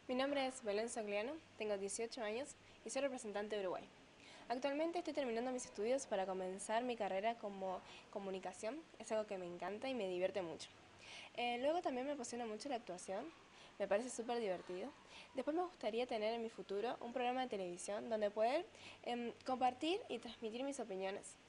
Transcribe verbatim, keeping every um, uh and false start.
Mi nombre es Belén Sogliano, tengo dieciocho años y soy representante de Uruguay. Actualmente estoy terminando mis estudios para comenzar mi carrera como comunicación, es algo que me encanta y me divierte mucho. Eh, luego también me apasiona mucho la actuación, me parece súper divertido. Después me gustaría tener en mi futuro un programa de televisión donde poder em, compartir y transmitir mis opiniones.